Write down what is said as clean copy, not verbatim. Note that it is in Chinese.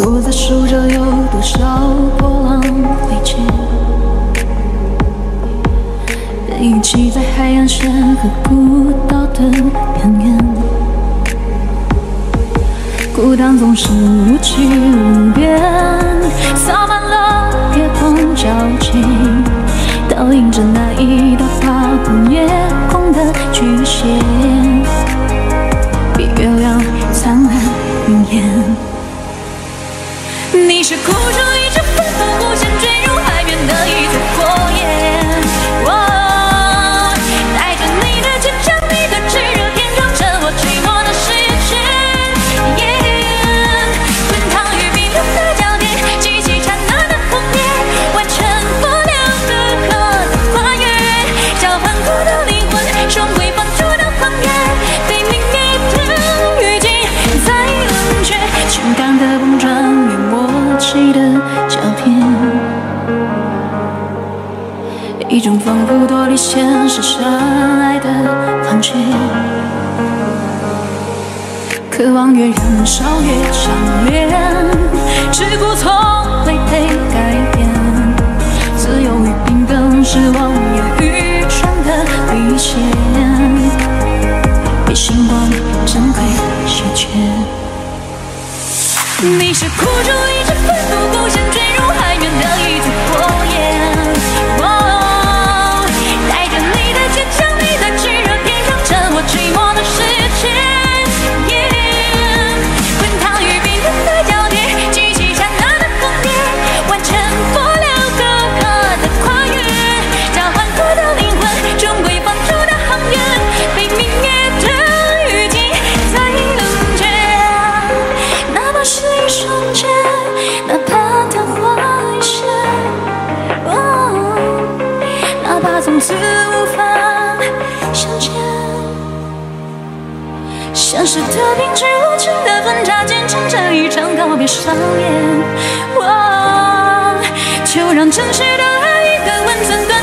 我在数着有多少波浪未解，被遗弃在海岸线和孤岛的边缘。孤单总是无际无边，洒满了夜空皎洁，倒映着那一道划破夜空的曲线，比月亮灿烂明豔。你是孤注一掷奋不顾身，坠入海面的一簇火焰。带着你的倔强，你的炙热，点燃着我寂寞的世界。滚烫与冰冷的交叠，激起刹那的轰烈，完成不了隔閡的跨越。交换过的灵魂，重归放逐的荒原，被命运的雨季在冷却，情感的碰撞与默契的交叠，一种仿佛脱离现实深爱的感觉，渴望越燃烧越强烈，桎梏从未被改变，自由与平等是望眼欲穿的底线，被星光珍贵稀缺。你是孤注一掷奋不顾身，坠入海面的一簇火焰。带着你的倔强，你的炙热，点燃着我寂寞的世界。滚烫与冰冷的交叠，激起刹那的轰烈，完成不了隔閡的跨越。交换过的灵魂，重归放逐的荒原，被明月的雨季在冷却。哪怕是一瞬间，哪怕昙花一现，哪怕从此无法相见。现实的冰释无情的分岔，见证着一场告别上演。就让真实的爱一个温存。